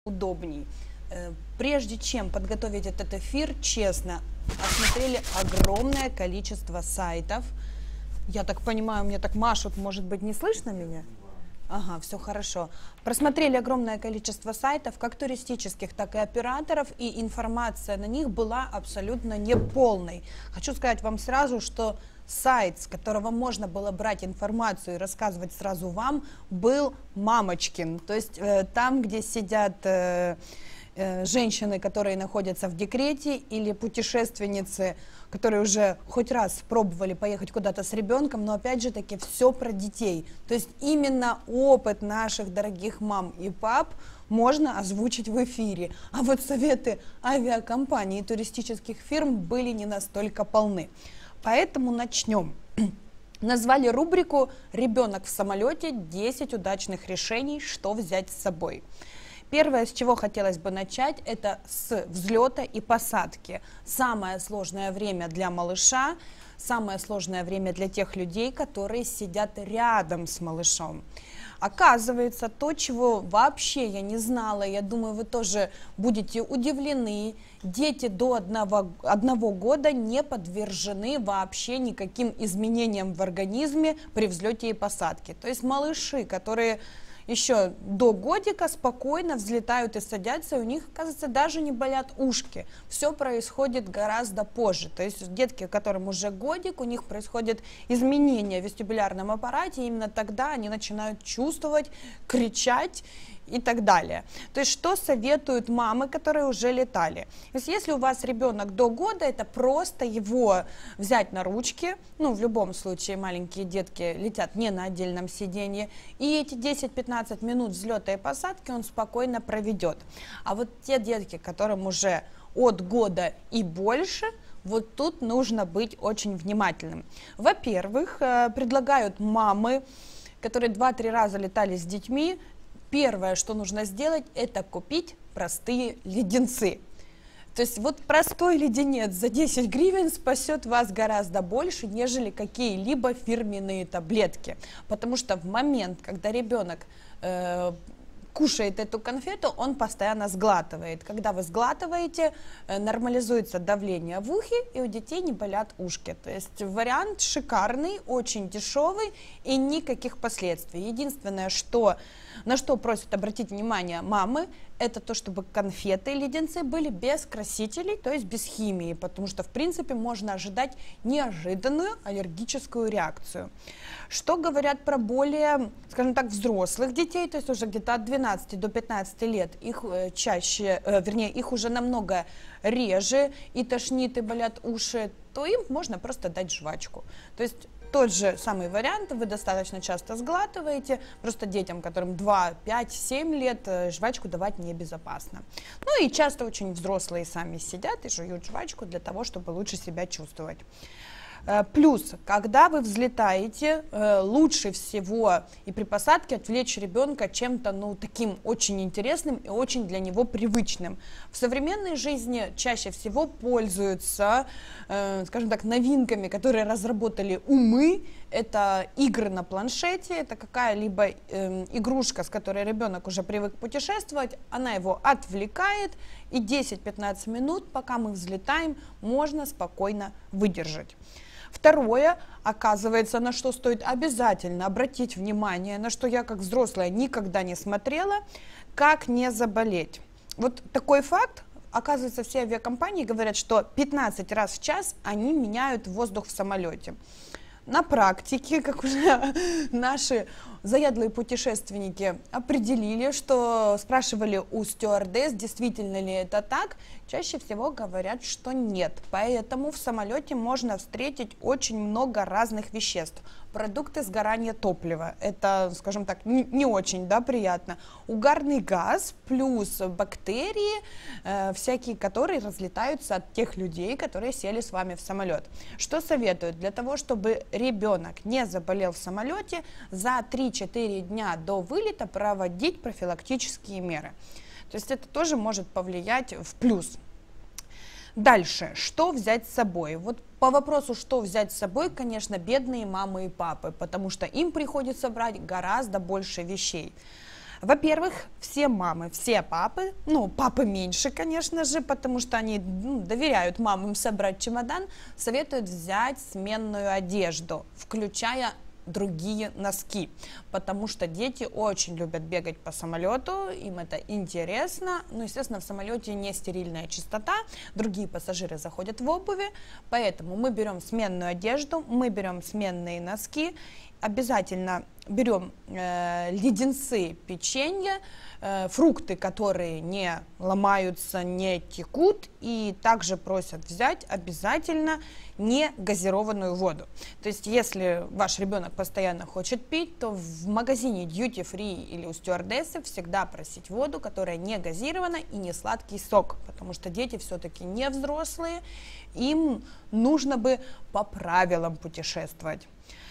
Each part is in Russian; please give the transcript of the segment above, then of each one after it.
удобней. Прежде чем подготовить этот эфир, честно, осмотрели огромное количество сайтов. Я так понимаю, мне так машут, может быть, не слышно меня? Ага, все хорошо. Просмотрели огромное количество сайтов, как туристических, так и операторов, и информация на них была абсолютно неполной. Хочу сказать вам сразу, что сайт, с которого можно было брать информацию и рассказывать сразу вам, был Мамочкин. То есть там, где сидят женщины, которые находятся в декрете, или путешественницы, которые уже хоть раз пробовали поехать куда-то с ребенком, но опять же таки все про детей. То есть именно опыт наших дорогих мам и пап можно озвучить в эфире. А вот советы авиакомпаний и туристических фирм были не настолько полны. Поэтому начнем. Назвали рубрику «Ребенок в самолете. 10 удачных решений, что взять с собой». Первое, с чего хотелось бы начать, это с взлета и посадки. Самое сложное время для малыша, самое сложное время для тех людей, которые сидят рядом с малышом. Оказывается, то, чего вообще я не знала, я думаю, вы тоже будете удивлены, дети до одного года не подвержены вообще никаким изменениям в организме при взлете и посадке. То есть малыши, которые еще до годика спокойно взлетают и садятся, и у них, оказывается, даже не болят ушки. Все происходит гораздо позже. То есть детки, которым уже годик, у них происходят изменения в вестибулярном аппарате, и именно тогда они начинают чувствовать, кричать и так далее. То есть что советуют мамы, которые уже летали? То есть если у вас ребенок до года, это просто его взять на ручки, ну в любом случае маленькие детки летят не на отдельном сиденье, и эти 10-15 минут взлета и посадки он спокойно проведет. А вот те детки, которым уже от года и больше, вот тут нужно быть очень внимательным. Во-первых, предлагают мамы, которые 2-3 раза летали с детьми, первое, что нужно сделать, это купить простые леденцы. То есть вот простой леденец за 10 гривен спасет вас гораздо больше, нежели какие-либо фирменные таблетки. Потому что в момент, когда ребенок кушает эту конфету, он постоянно сглатывает. Когда вы сглатываете, нормализуется давление в ухе, и у детей не болят ушки. То есть вариант шикарный, очень дешевый и никаких последствий. Единственное, на что просят обратить внимание мамы, это то, чтобы конфеты и леденцы были без красителей, то есть без химии, потому что, в принципе, можно ожидать неожиданную аллергическую реакцию. Что говорят про более, скажем так, взрослых детей, то есть уже где-то от 12 до 15 лет, их их уже намного реже, и тошнит, и болят уши, то им можно просто дать жвачку. То есть тот же самый вариант, вы достаточно часто сглатываете, просто детям, которым 2, 5, 7 лет, жвачку давать небезопасно. Ну и часто очень взрослые сами сидят и жуют жвачку для того, чтобы лучше себя чувствовать. Плюс, когда вы взлетаете, лучше всего и при посадке отвлечь ребенка чем-то, таким очень интересным и очень для него привычным. В современной жизни чаще всего пользуются, скажем так, новинками, которые разработали умы. Это игры на планшете, это какая-либо игрушка, с которой ребенок уже привык путешествовать, она его отвлекает, и 10-15 минут, пока мы взлетаем, можно спокойно выдержать. Второе, оказывается, на что стоит обязательно обратить внимание, на что я как взрослая никогда не смотрела, как не заболеть. Вот такой факт, оказывается, все авиакомпании говорят, что 15 раз в час они меняют воздух в самолете. На практике, как уже наши заядлые путешественники определили, что спрашивали у стюардесс, действительно ли это так, чаще всего говорят, что нет. Поэтому в самолете можно встретить очень много разных веществ. Продукты сгорания топлива, это, скажем так, не очень приятно. Угарный газ плюс бактерии, всякие, которые разлетаются от тех людей, которые сели с вами в самолет. Что советуют? Для того, чтобы ребенок не заболел в самолете, за 3-4 дня до вылета проводить профилактические меры. То есть это тоже может повлиять в плюс. Дальше, что взять с собой? Вот по вопросу, что взять с собой, конечно, бедные мамы и папы, потому что им приходится брать гораздо больше вещей. Во-первых, все мамы, все папы, ну, папы меньше, конечно же, потому что они доверяют мамам собрать чемодан, советуют взять сменную одежду, включая другие носки, потому что дети очень любят бегать по самолету, им это интересно, но, естественно, в самолете не стерильная чистота, другие пассажиры заходят в обуви, поэтому мы берем сменную одежду, мы берем сменные носки, обязательно берем леденцы, печенье, фрукты, которые не ломаются, не текут, и также просят взять обязательно не газированную воду. То есть, если ваш ребенок постоянно хочет пить, то в магазине Duty Free или у стюардессы всегда просить воду, которая не газирована и не сладкий сок, потому что дети все-таки не взрослые, им нужно бы по правилам путешествовать.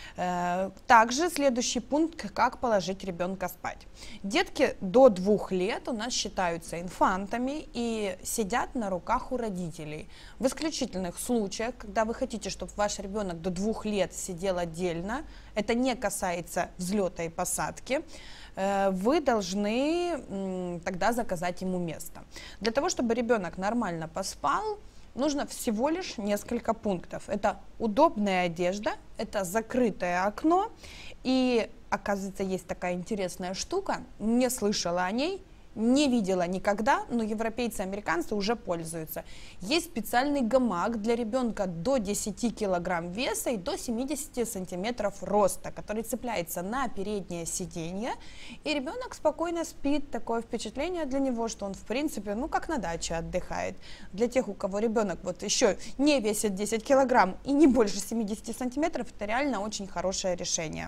Также следующий пункт, как положить ребенка спать. Детки до 2 лет у нас считаются инфантами и сидят на руках у родителей. В исключительных случаях, когда вы хотите, чтобы ваш ребенок до 2 лет сидел отдельно, это не касается взлета и посадки, вы должны тогда заказать ему место. Для того, чтобы ребенок нормально поспал, нужно всего лишь несколько пунктов. Это удобная одежда, это закрытое окно, и, оказывается, есть такая интересная штука, не слышала о ней, не видела никогда, но европейцы и американцы уже пользуются. Есть специальный гамак для ребенка до 10 килограмм веса и до 70 сантиметров роста, который цепляется на переднее сиденье, и ребенок спокойно спит. Такое впечатление для него, что он, в принципе, ну, как на даче отдыхает. Для тех, у кого ребенок вот еще не весит 10 килограмм и не больше 70 сантиметров, это реально очень хорошее решение.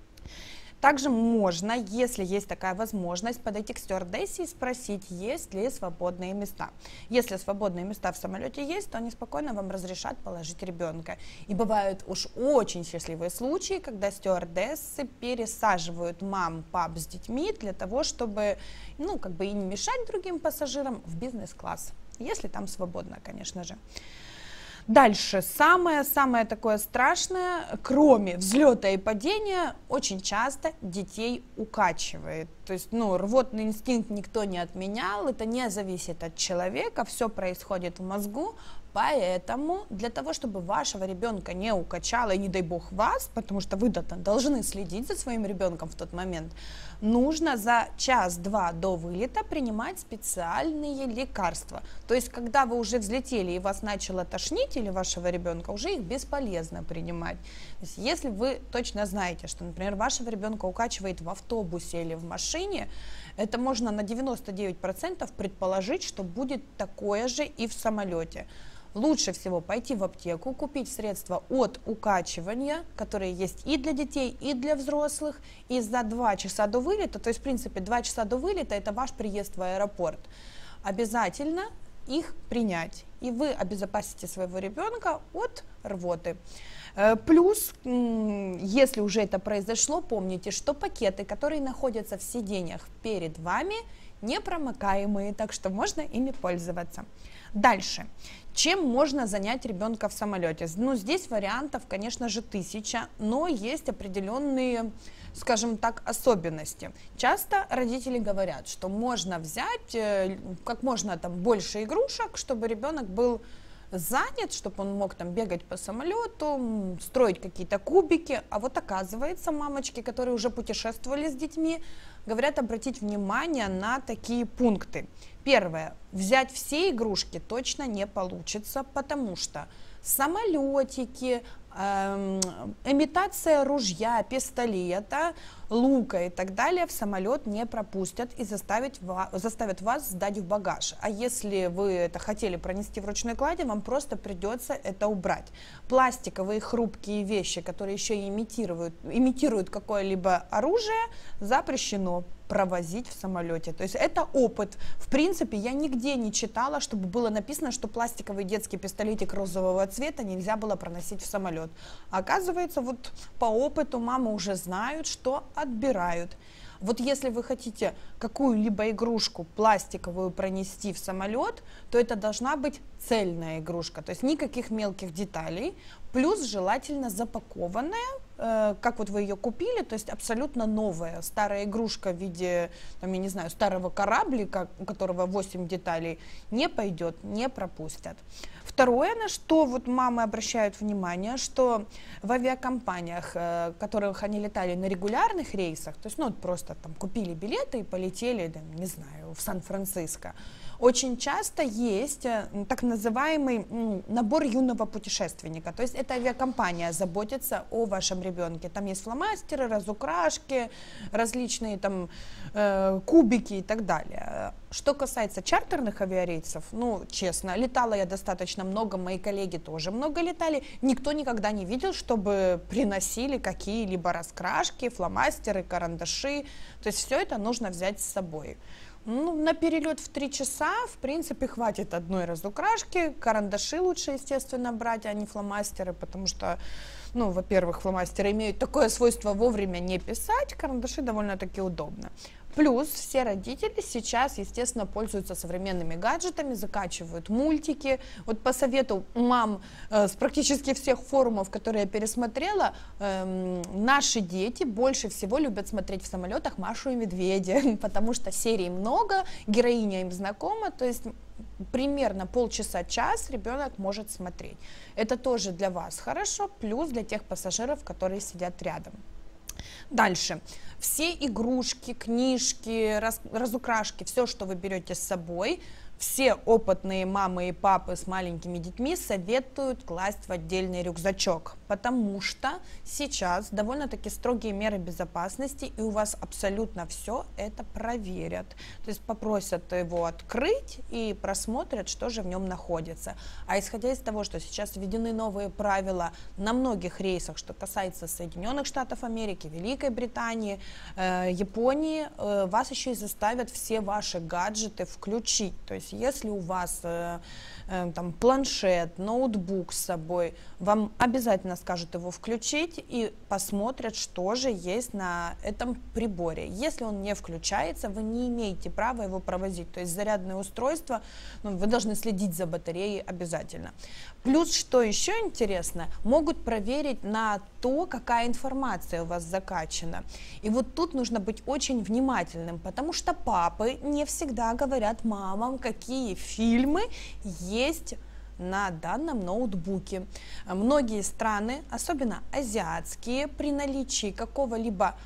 Также можно, если есть такая возможность, подойти к стюардессе и спросить, есть ли свободные места. Если свободные места в самолете есть, то они спокойно вам разрешат положить ребенка. И бывают уж очень счастливые случаи, когда стюардессы пересаживают мам, пап с детьми для того, чтобы, ну, как бы и не мешать другим пассажирам в бизнес-класс, если там свободно, конечно же. Дальше, самое такое страшное, кроме взлета и падения, очень часто детей укачивает. То есть, ну, рвотный инстинкт никто не отменял, это не зависит от человека, все происходит в мозгу, поэтому для того, чтобы вашего ребенка не укачало, и не дай бог вас, потому что вы должны следить за своим ребенком в тот момент, нужно за час-два до вылета принимать специальные лекарства. То есть, когда вы уже взлетели и вас начало тошнить, или вашего ребенка, уже их бесполезно принимать. То есть, если вы точно знаете, что, например, вашего ребенка укачивает в автобусе или в машине, это можно на 99% предположить, что будет такое же и в самолете. Лучше всего пойти в аптеку, купить средства от укачивания, которые есть и для детей, и для взрослых, и за 2 часа до вылета, то есть, в принципе, 2 часа до вылета – это ваш приезд в аэропорт, обязательно их принять, и вы обезопасите своего ребенка от рвоты. Плюс, если уже это произошло, помните, что пакеты, которые находятся в сиденьях перед вами, непромокаемые, так что можно ими пользоваться. Дальше. Чем можно занять ребенка в самолете? Ну, здесь вариантов, конечно же, 1000, но есть определенные, скажем так, особенности. Часто родители говорят, что можно взять как можно там больше игрушек, чтобы ребенок был занят, чтобы он мог там бегать по самолету, строить какие-то кубики. А вот оказывается, мамочки, которые уже путешествовали с детьми, говорят обратить внимание на такие пункты. Первое. Взять все игрушки точно не получится, потому что самолетики, имитация ружья, пистолета, лука и так далее в самолет не пропустят и заставят вас сдать в багаж. А если вы это хотели пронести в ручной кладе, вам просто придется это убрать. Пластиковые хрупкие вещи, которые еще и имитируют какое-либо оружие, запрещено провозить в самолете. То есть это опыт. В принципе, я нигде не читала, чтобы было написано, что пластиковый детский пистолетик розового цвета нельзя было проносить в самолет. пойдет. А оказывается, вот по опыту мамы уже знают, что отбирают. Вот если вы хотите какую-либо игрушку пластиковую пронести в самолет, то это должна быть цельная игрушка, то есть никаких мелких деталей, плюс желательно запакованная, как вот вы ее купили, то есть абсолютно новая. Старая игрушка в виде, там, я не знаю, старого кораблика, у которого 8 деталей, не пойдет, не пропустят. Второе, на что вот мамы обращают внимание, что в авиакомпаниях, в которых они летали на регулярных рейсах, то есть, ну, просто там купили билеты и полетели, да, не знаю, в Сан-Франциско, очень часто есть так называемый набор юного путешественника, то есть эта авиакомпания заботится о вашем ребенке, там есть фломастеры, разукрашки, различные там кубики и так далее. Что касается чартерных авиарейсов, ну, честно, летала я достаточно много, мои коллеги тоже много летали, никто никогда не видел, чтобы приносили какие-либо раскрашки, фломастеры, карандаши, то есть все это нужно взять с собой. Ну, на перелет в 3 часа, в принципе, хватит одной разукрашки, карандаши лучше, естественно, брать, а не фломастеры, потому что, ну, во-первых, фломастеры имеют такое свойство вовремя не писать, карандаши довольно-таки удобно. Плюс все родители сейчас, естественно, пользуются современными гаджетами, закачивают мультики. Вот по совету мам с практически всех форумов, которые я пересмотрела, наши дети больше всего любят смотреть в самолетах Машу и Медведя, потому что серий много, героиня им знакома, то есть примерно полчаса-час ребенок может смотреть. Это тоже для вас хорошо, плюс для тех пассажиров, которые сидят рядом. Дальше. Все игрушки, книжки, разукрашки, все, что вы берете с собой, все опытные мамы и папы с маленькими детьми советуют класть в отдельный рюкзачок, потому что сейчас довольно-таки строгие меры безопасности, и у вас абсолютно все это проверят. То есть попросят его открыть и просмотрят, что же в нем находится. А исходя из того, что сейчас введены новые правила на многих рейсах, что касается Соединенных Штатов Америки, Великой Британии, Японии, вас еще и заставят все ваши гаджеты включить. То есть если у вас там планшет, ноутбук с собой, вам обязательно скажут его включить и посмотрят, что же есть на этом приборе. Если он не включается, вы не имеете права его провозить. То есть зарядное устройство, ну, вы должны следить за батареей обязательно. Плюс, что еще интересно, могут проверить на то, какая информация у вас закачана. И вот тут нужно быть очень внимательным, потому что папы не всегда говорят мамам, какие фильмы есть на данном ноутбуке. Многие страны, особенно азиатские, при наличии какого-либо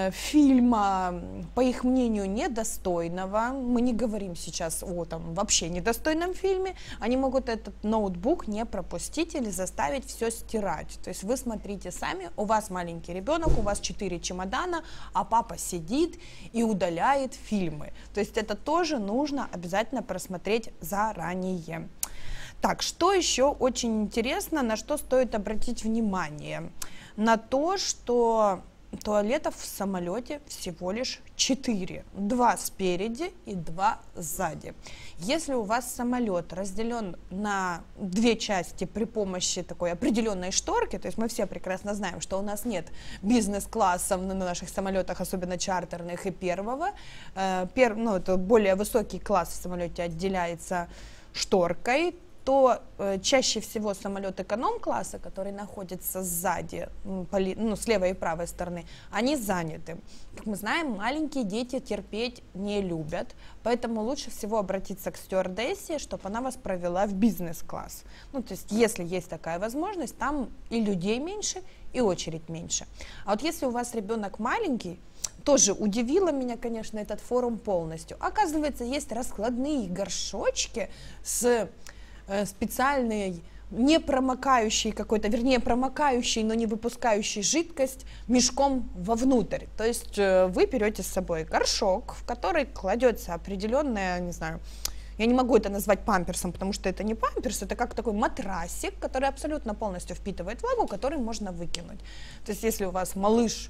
фильма, по их мнению, недостойного, мы не говорим сейчас о там вообще недостойном фильме, они могут этот ноутбук не пропустить или заставить все стирать. То есть вы смотрите сами, у вас маленький ребенок, у вас 4 чемодана, а папа сидит и удаляет фильмы. То есть это тоже нужно обязательно просмотреть заранее. Так, что еще очень интересно, на что стоит обратить внимание? На то, что туалетов в самолете всего лишь 4, 2 спереди и 2 сзади. Если у вас самолет разделен на 2 части при помощи такой определенной шторки, то есть мы все прекрасно знаем, что у нас нет бизнес-классов на наших самолетах, особенно чартерных, и первого, ну, это более высокий класс в самолете отделяется шторкой, то чаще всего самолет эконом-класса, который находится сзади, ну, с левой и правой стороны, они заняты. Как мы знаем, маленькие дети терпеть не любят, поэтому лучше всего обратиться к стюардессе, чтобы она вас провела в бизнес-класс. Ну, то есть, если есть такая возможность, там и людей меньше, и очередь меньше. А вот если у вас ребенок маленький, тоже удивило меня, конечно, этот форум полностью. Оказывается, есть раскладные горшочки с специальной непромокающей какой-то, вернее, промокающей, но не выпускающей жидкость мешком вовнутрь. То есть вы берете с собой горшок, в который кладется определенная, не знаю, я не могу это назвать памперсом, потому что это не памперс, это как такой матрасик, который абсолютно полностью впитывает влагу, который можно выкинуть. То есть если у вас малыш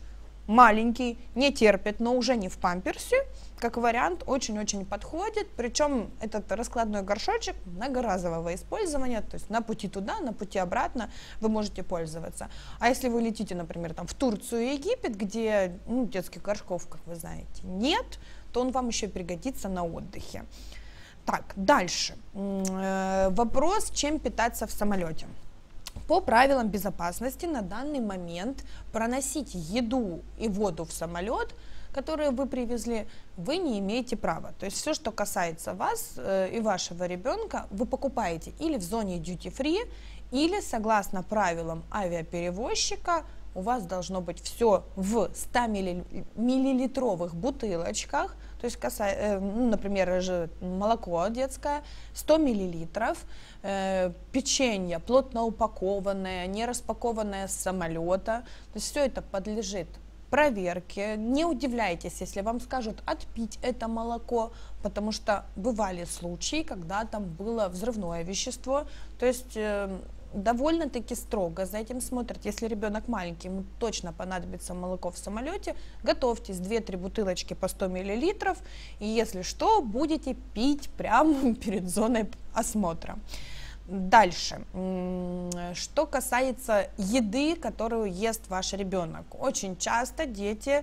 маленький, не терпит, но уже не в памперсе, как вариант, очень-очень подходит. Причем этот раскладной горшочек многоразового использования, то есть на пути туда, на пути обратно вы можете пользоваться. А если вы летите, например, там, в Турцию и Египет, где детских горшков, как вы знаете, нет, то он вам еще пригодится на отдыхе. Так, дальше. Вопрос, чем питаться в самолете. По правилам безопасности на данный момент проносить еду и воду в самолет, которые вы привезли, вы не имеете права. То есть все, что касается вас и вашего ребенка, вы покупаете или в зоне duty-free, или согласно правилам авиаперевозчика, у вас должно быть все в 100 миллилитровых бутылочках, то есть, например, молоко детское, 100 миллилитров, печенье плотно упакованное, не распакованное с самолета, то есть все это подлежит проверке. Не удивляйтесь, если вам скажут отпить это молоко, потому что бывали случаи, когда там было взрывное вещество, то есть довольно-таки строго за этим смотрят. Если ребенок маленький, ему точно понадобится молоко в самолете, готовьтесь 2-3 бутылочки по 100 миллилитров, и если что, будете пить прямо перед зоной осмотра. Дальше, что касается еды, которую ест ваш ребенок. Очень часто дети,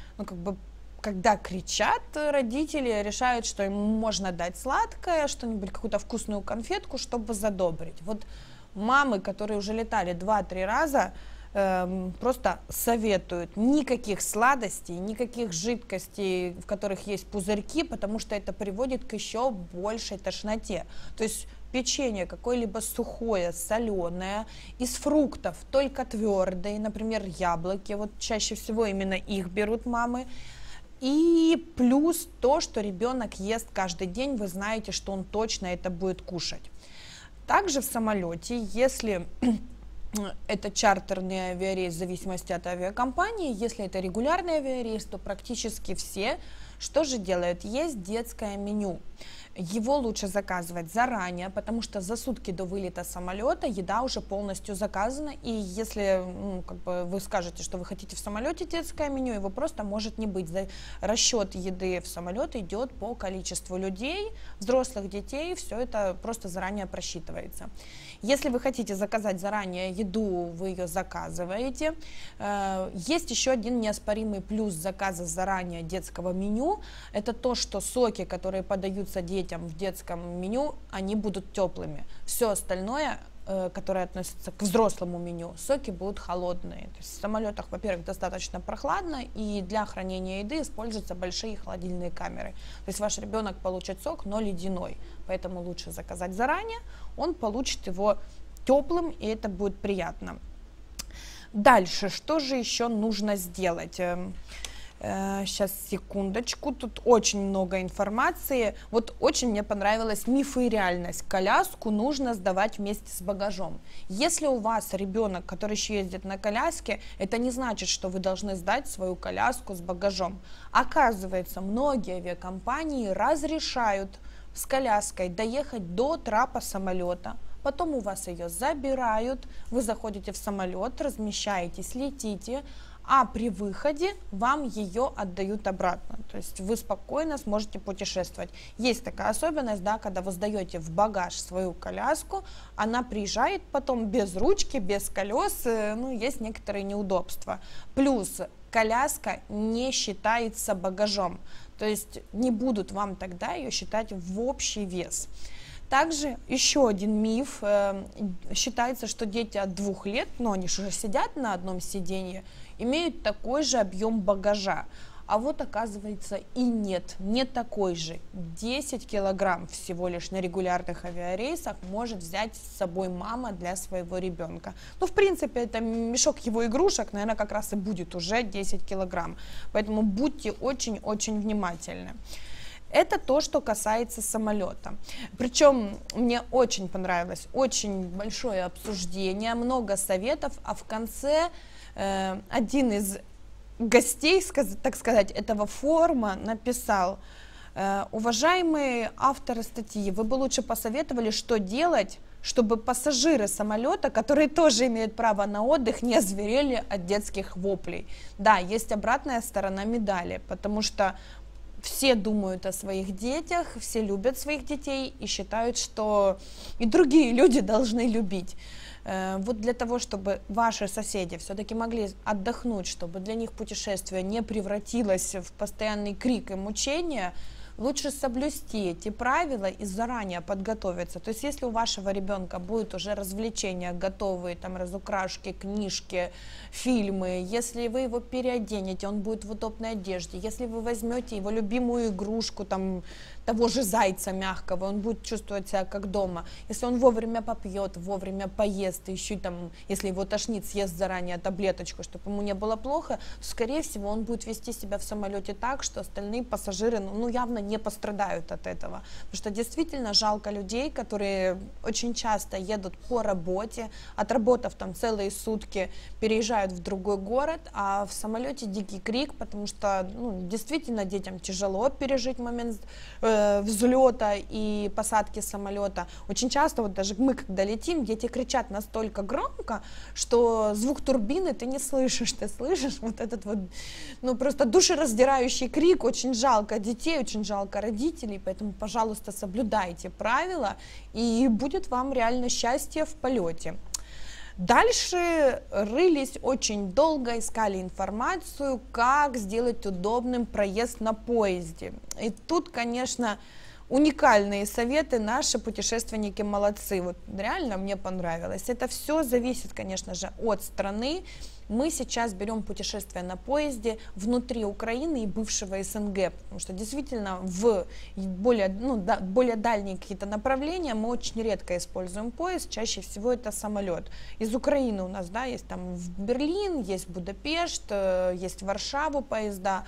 когда кричат, родители решают, что им можно дать сладкое, что-нибудь, какую-то вкусную конфетку, чтобы задобрить. Вот мамы, которые уже летали 2-3 раза, просто советуют никаких сладостей, никаких жидкостей, в которых есть пузырьки, потому что это приводит к еще большей тошноте. То есть печенье какое-либо сухое, соленое, из фруктов только твердые, например, яблоки, вот чаще всего именно их берут мамы. И плюс то, что ребенок ест каждый день, вы знаете, что он точно это будет кушать. Также в самолете, если это чартерный авиарейс, в зависимости от авиакомпании, если это регулярный авиарейс, то практически все, что же делают? Есть детское меню. Его лучше заказывать заранее, потому что за сутки до вылета самолета еда уже полностью заказана, и если вы скажете, что вы хотите в самолете детское меню, его просто может не быть. Расчет еды в самолет идет по количеству людей, взрослых, детей, все это просто заранее просчитывается. Если вы хотите заказать заранее еду, вы ее заказываете. Есть еще один неоспоримый плюс заказа заранее детского меню, это то, что соки, которые подаются детям в детском меню, они будут теплыми. Все остальное, которое относится к взрослому меню, соки будут холодные. То есть в самолетах, во-первых, достаточно прохладно, и для хранения еды используются большие холодильные камеры. То есть ваш ребенок получит сок, но ледяной, поэтому лучше заказать заранее, он получит его теплым, и это будет приятно. Дальше, что же еще нужно сделать? Сейчас, секундочку, тут очень много информации. Вот очень мне понравилось мифы и реальность. Коляску нужно сдавать вместе с багажом. Если у вас ребенок, который еще ездит на коляске, это не значит, что вы должны сдать свою коляску с багажом. Оказывается, многие авиакомпании разрешают с коляской доехать до трапа самолета. Потом у вас ее забирают, вы заходите в самолет, размещаетесь, летите, а при выходе вам ее отдают обратно. То есть вы спокойно сможете путешествовать. Есть такая особенность, да, когда вы сдаете в багаж свою коляску, она приезжает потом без ручки, без колес, есть некоторые неудобства. Плюс коляска не считается багажом, то есть не будут вам тогда ее считать в общий вес. Также еще один миф, считается, что дети от 2 лет, но они же уже сидят на одном сиденье, имеют такой же объем багажа. А вот оказывается и нет, не такой же. 10 килограмм всего лишь на регулярных авиарейсах может взять с собой мама для своего ребенка. В принципе, это мешок его игрушек, наверное, как раз и будет уже 10 килограмм. Поэтому будьте очень-очень внимательны. Это то, что касается самолета. Причем мне очень понравилось, очень большое обсуждение, много советов, а в конце один из гостей, так сказать, этого форума написал: уважаемые авторы статьи, вы бы лучше посоветовали, что делать, чтобы пассажиры самолета, которые тоже имеют право на отдых, не озверели от детских воплей. Да, есть обратная сторона медали, потому что все думают о своих детях, все любят своих детей и считают, что и другие люди должны любить. Вот для того, чтобы ваши соседи все-таки могли отдохнуть, чтобы для них путешествие не превратилось в постоянный крик и мучение, лучше соблюсти эти правила и заранее подготовиться. То есть если у вашего ребенка будут уже развлечения готовые, там разукрашки, книжки, фильмы, если вы его переоденете, он будет в удобной одежде, если вы возьмете его любимую игрушку, там, того же зайца мягкого, он будет чувствовать себя как дома. Если он вовремя попьет, вовремя поест, еще там, если его тошнит, съест заранее таблеточку, чтобы ему не было плохо, скорее всего, он будет вести себя в самолете так, что остальные пассажиры, ну явно не пострадают от этого. Потому что действительно жалко людей, которые очень часто едут по работе, отработав там целые сутки, переезжают в другой город, а в самолете дикий крик, потому что действительно детям тяжело пережить момент взлета и посадки самолета. Очень часто, вот даже мы, когда летим, дети кричат настолько громко, что звук турбины ты не слышишь, ты слышишь вот этот вот, просто душераздирающий крик. Очень жалко детей, очень жалко родителей, поэтому, пожалуйста, соблюдайте правила, и будет вам реально счастье в полете. Дальше рылись очень долго, искали информацию, как сделать удобным проезд на поезде. И тут, конечно, уникальные советы, наши путешественники молодцы, вот реально мне понравилось. Это все зависит, конечно же, от страны. Мы сейчас берем путешествие на поезде внутри Украины и бывшего СНГ, потому что действительно в более дальние какие-то направления мы очень редко используем поезд, чаще всего это самолет. Из Украины у нас, есть там в Берлин, есть Будапешт, есть в Варшаву поезда.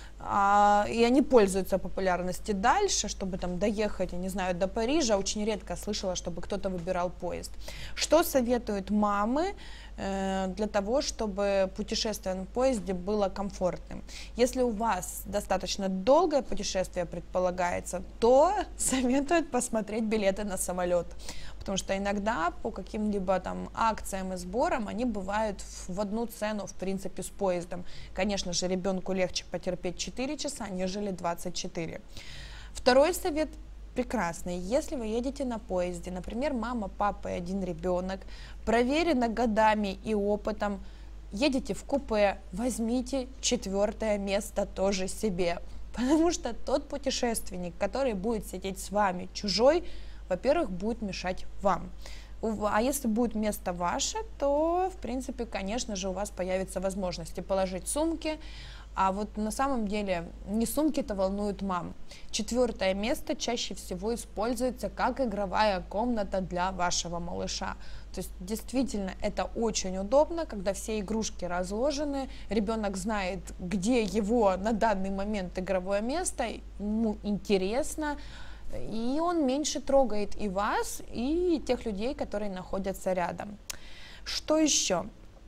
И они пользуются популярностью дальше, чтобы там доехать, я не знаю, до Парижа. Очень редко слышала, чтобы кто-то выбирал поезд. Что советуют мамы для того, чтобы путешествие на поезде было комфортным? Если у вас достаточно долгое путешествие предполагается, то советуют посмотреть билеты на самолет. Потому что иногда по каким-либо там акциям и сборам они бывают в одну цену, в принципе, с поездом. Конечно же, ребенку легче потерпеть 4 часа, нежели 24. Второй совет прекрасный. Если вы едете на поезде, например, мама, папа и один ребенок, проверено годами и опытом, едете в купе, возьмите 4-е место тоже себе. Потому что тот путешественник, который будет сидеть с вами чужой, во-первых, будет мешать вам. А если будет место ваше, то, в принципе, конечно же, у вас появятся возможности положить сумки. А вот на самом деле не сумки-то волнуют мам. 4-е место чаще всего используется как игровая комната для вашего малыша. То есть действительно это очень удобно, когда все игрушки разложены, ребенок знает, где его на данный момент игровое место, ему интересно, и он меньше трогает и вас, и тех людей, которые находятся рядом. Что еще?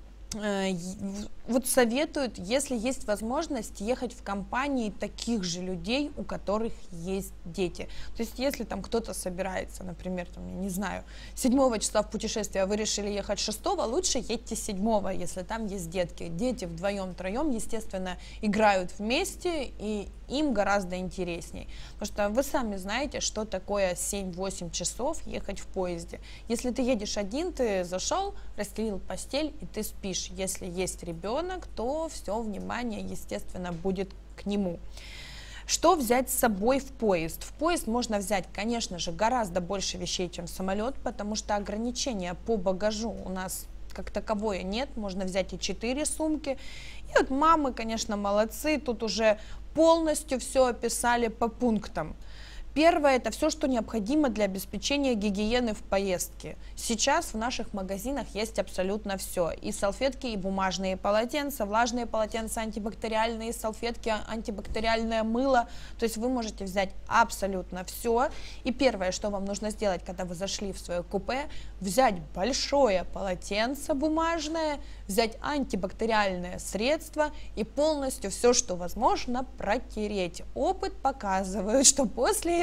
Вот советуют, если есть возможность, ехать в компании таких же людей, у которых есть дети. То есть если там кто-то собирается, например, там, я не знаю, 7 числа в путешествие, а вы решили ехать 6, лучше едьте 7, если там есть детки. Дети вдвоем-троем, естественно, играют вместе, и им гораздо интересней. Потому что вы сами знаете, что такое 7-8 часов ехать в поезде. Если ты едешь один, ты зашел, расстелил постель, и ты спишь. Если есть ребенок, то все внимание, естественно, будет к нему. Что взять с собой в поезд? В поезд можно взять, конечно же, гораздо больше вещей, чем в самолет, потому что ограничения по багажу у нас как таковое нет, можно взять и 4 сумки. И вот мамы, конечно, молодцы, тут уже полностью все описали по пунктам. Первое – это все, что необходимо для обеспечения гигиены в поездке. Сейчас в наших магазинах есть абсолютно все. И салфетки, и бумажные полотенца, влажные полотенца, антибактериальные салфетки, антибактериальное мыло. То есть вы можете взять абсолютно все. И первое, что вам нужно сделать, когда вы зашли в свое купе, взять большое полотенце бумажное, взять антибактериальное средство и полностью все, что возможно, протереть. Опыт показывает, что после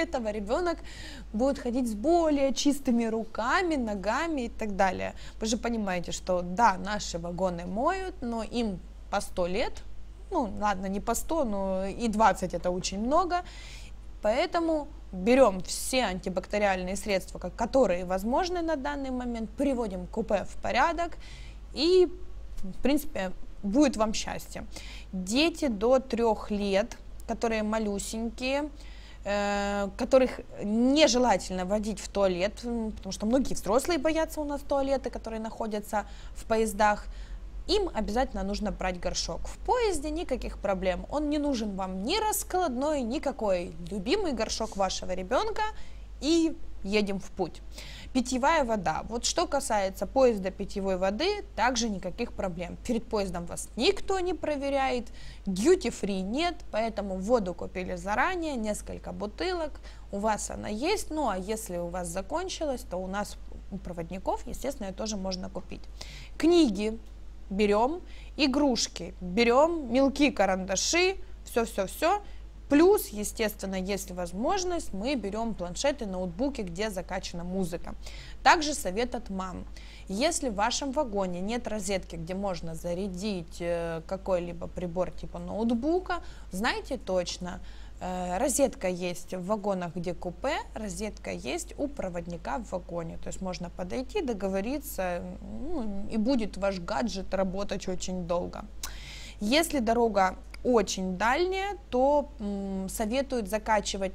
этого ребенок будет ходить с более чистыми руками, ногами и так далее. Вы же понимаете, что да, наши вагоны моют, но им по 100 лет, ну ладно, не по 100, но и 20 это очень много, поэтому берем все антибактериальные средства, которые возможны на данный момент, приводим купе в порядок и, в принципе, будет вам счастье. Дети до 3 лет, которые малюсенькие, которых нежелательно водить в туалет, потому что многие взрослые боятся у нас туалеты, которые находятся в поездах, им обязательно нужно брать горшок. В поезде никаких проблем, он не нужен вам ни раскладной, никакой. Любимый горшок вашего ребенка и едем в путь. Питьевая вода. Вот что касается поезда питьевой воды, также никаких проблем. Перед поездом вас никто не проверяет, duty-free нет, поэтому воду купили заранее, несколько бутылок, у вас она есть, ну а если у вас закончилась, то у нас, у проводников, естественно, ее тоже можно купить. Книги берем, игрушки берем, мелки, карандаши, все-все-все. Плюс, естественно, если возможность, мы берем планшеты, ноутбуки, где закачана музыка. Также совет от мам. Если в вашем вагоне нет розетки, где можно зарядить какой-либо прибор типа ноутбука, знайте точно, розетка есть в вагонах, где купе, розетка есть у проводника в вагоне. То есть можно подойти, договориться, ну, и будет ваш гаджет работать очень долго. Если дорога очень дальняя, то советуют закачивать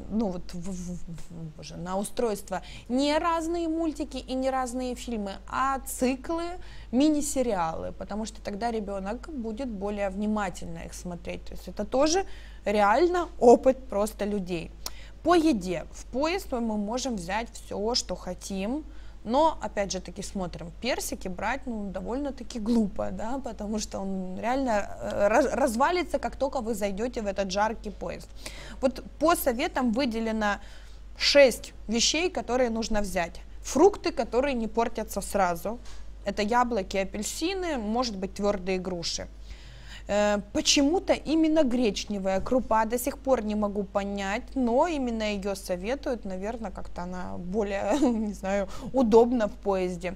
на устройство не разные мультики и не разные фильмы, а циклы, мини-сериалы, потому что тогда ребенок будет более внимательно их смотреть. То есть это тоже реально опыт просто людей. По еде. В поезд мы можем взять все, что хотим. Но, опять же таки, смотрим, персики брать, ну, довольно-таки глупо, да, потому что он реально развалится, как только вы зайдете в этот жаркий поезд. Вот по советам выделено 6 вещей, которые нужно взять. Фрукты, которые не портятся сразу. Это яблоки, апельсины, может быть, твердые груши. Почему-то именно гречневая крупа, до сих пор не могу понять, но именно ее советуют, наверное, как-то она более, не знаю, удобна в поезде.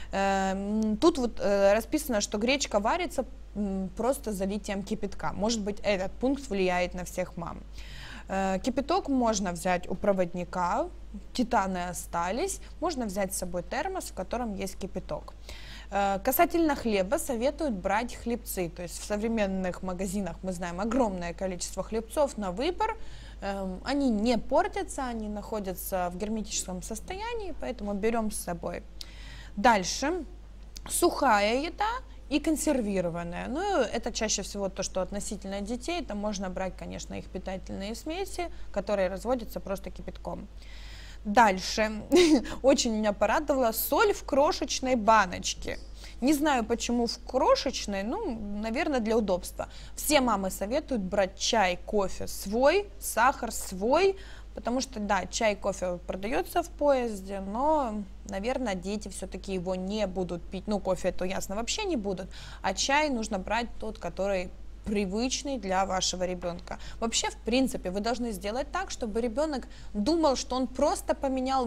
Тут вот расписано, что гречка варится просто залитием кипятка. Может быть, этот пункт влияет на всех мам. Кипяток можно взять у проводника, титаны остались, можно взять с собой термос, в котором есть кипяток. Касательно хлеба советуют брать хлебцы, то есть в современных магазинах мы знаем огромное количество хлебцов на выбор, они не портятся, они находятся в герметическом состоянии, поэтому берем с собой. Дальше сухая еда и консервированная, ну это чаще всего то, что относительно детей, там можно брать, конечно, их питательные смеси, которые разводятся просто кипятком. Дальше, очень меня порадовала соль в крошечной баночке. Не знаю, почему в крошечной, ну, наверное, для удобства. Все мамы советуют брать чай, кофе свой, сахар свой, потому что, да, чай, кофе продается в поезде, но, наверное, дети все-таки его не будут пить. Ну, кофе, это ясно, вообще не будут, а чай нужно брать тот, который привычный для вашего ребенка. Вообще, в принципе, вы должны сделать так, чтобы ребенок думал, что он просто поменял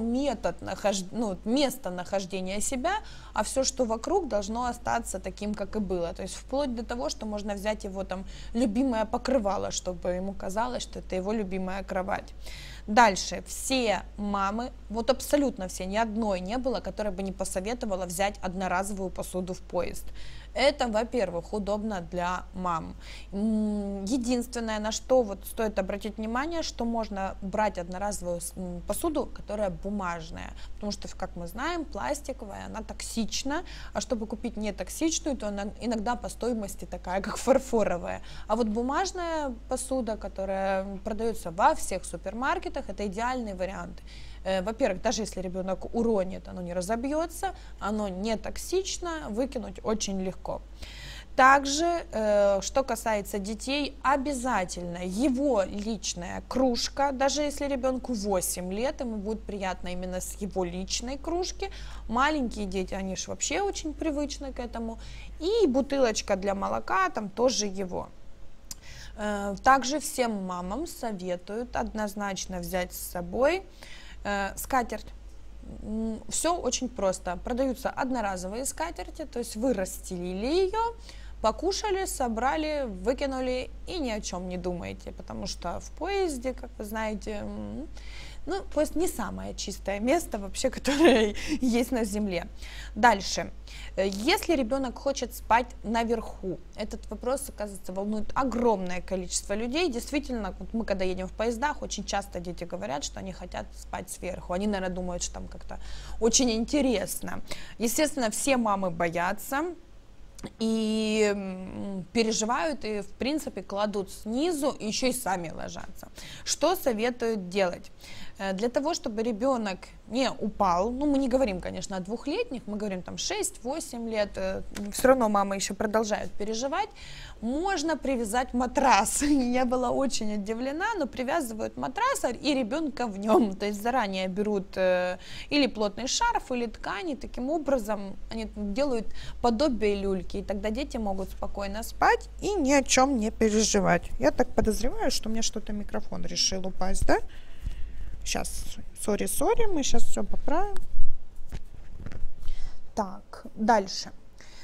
место нахождения себя, а все, что вокруг, должно остаться таким, как и было. То есть вплоть до того, что можно взять его там любимое покрывало, чтобы ему казалось, что это его любимая кровать. Дальше, все мамы, вот абсолютно все, ни одной не было, которая бы не посоветовала взять одноразовую посуду в поезд. Это, во-первых, удобно для мам. Единственное, на что вот стоит обратить внимание, что можно брать одноразовую посуду, которая бумажная, потому что, как мы знаем, пластиковая, она токсична, а чтобы купить не токсичную, то она иногда по стоимости такая, как фарфоровая. А вот бумажная посуда, которая продается во всех супермаркетах, это идеальный вариант. Во-первых, даже если ребенок уронит, оно не разобьется, оно не токсично, выкинуть очень легко. Также, что касается детей, обязательно его личная кружка, даже если ребенку 8 лет, ему будет приятно именно с его личной кружки. Маленькие дети, они же вообще очень привычны к этому. И бутылочка для молока, там тоже его. Также всем мамам советуют однозначно взять с собой скатерть. Все очень просто. Продаются одноразовые скатерти, то есть вы расстелили ее, покушали, собрали, выкинули и ни о чем не думаете, потому что в поезде, как вы знаете, ну, поезд не самое чистое место вообще, которое есть на земле. Дальше. Если ребенок хочет спать наверху, этот вопрос, оказывается, волнует огромное количество людей. Действительно, вот мы когда едем в поездах, очень часто дети говорят, что они хотят спать сверху. Они, наверное, думают, что там как-то очень интересно. Естественно, все мамы боятся и переживают, и в принципе кладут снизу, и еще и сами ложатся. Что советуют делать? Для того, чтобы ребенок не упал, ну мы не говорим, конечно, о двухлетних, мы говорим там 6-8 лет, все равно мамы еще продолжают переживать, можно привязать матрас. Я была очень удивлена, но привязывают матрас и ребенка в нем, то есть заранее берут или плотный шарф, или ткань, и таким образом они делают подобие люльки, и тогда дети могут спокойно спать и ни о чем не переживать. Я так подозреваю, что у меня что-то микрофон решил упасть, да? Сейчас, сори, мы сейчас все поправим. Так, дальше.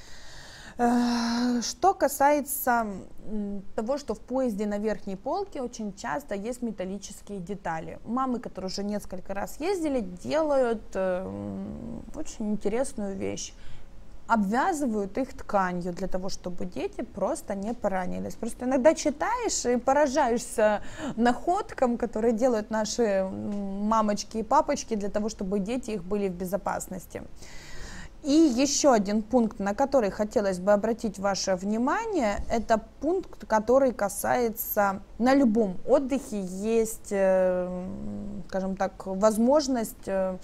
Что касается того, что в поезде на верхней полке очень часто есть металлические детали. Мамы, которые уже несколько раз ездили, делают очень интересную вещь. Обвязывают их тканью для того, чтобы дети просто не поранились. Просто иногда читаешь и поражаешься находкам, которые делают наши мамочки и папочки для того, чтобы дети их были в безопасности. И еще один пункт, на который хотелось бы обратить ваше внимание, это пункт, который касается, на любом отдыхе есть, скажем так, возможность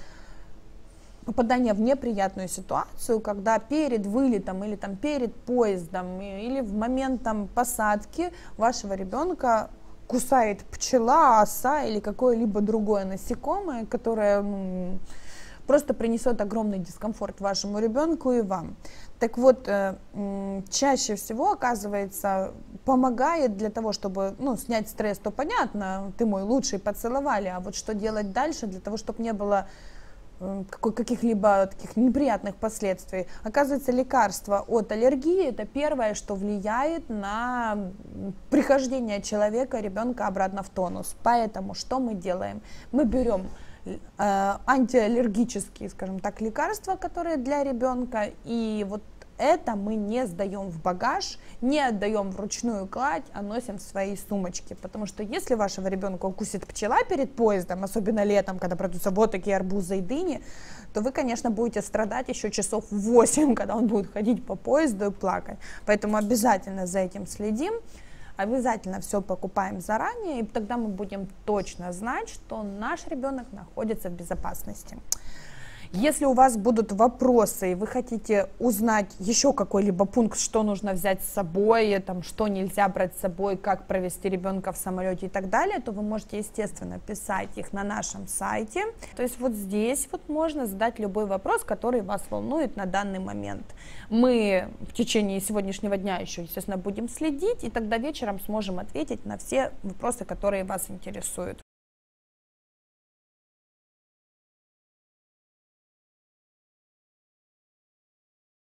попадание в неприятную ситуацию, когда перед вылетом или там перед поездом или в момент там посадки вашего ребенка кусает пчела, оса или какое-либо другое насекомое, которое просто принесет огромный дискомфорт вашему ребенку и вам. Так вот, чаще всего, оказывается, помогает для того, чтобы снять стресс, то понятно, ты мой лучший, поцеловали, а вот что делать дальше для того, чтобы не было каких-либо таких неприятных последствий. Оказывается, лекарство от аллергии – это первое, что влияет на прихождение человека, ребенка обратно в тонус. Поэтому что мы делаем? Мы берем антиаллергические, скажем так, лекарства, которые для ребенка, и вот это мы не сдаем в багаж, не отдаем в ручную кладь, а носим в своей сумочке. Потому что если вашего ребенка укусит пчела перед поездом, особенно летом, когда продаются вот такие арбузы и дыни, то вы, конечно, будете страдать еще часов 8, когда он будет ходить по поезду и плакать. Поэтому обязательно за этим следим. Обязательно все покупаем заранее, и тогда мы будем точно знать, что наш ребенок находится в безопасности. Если у вас будут вопросы, и вы хотите узнать еще какой-либо пункт, что нужно взять с собой, там, что нельзя брать с собой, как провести ребенка в самолете и так далее, то вы можете, естественно, писать их на нашем сайте. То есть вот здесь вот можно задать любой вопрос, который вас волнует на данный момент. Мы в течение сегодняшнего дня еще, естественно, будем следить, и тогда вечером сможем ответить на все вопросы, которые вас интересуют.